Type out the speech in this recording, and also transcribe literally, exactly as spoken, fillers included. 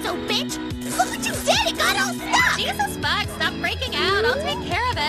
so, bitch! Look what you did! It got all stuck! Jesus, Bug, stop freaking out. I'll take care of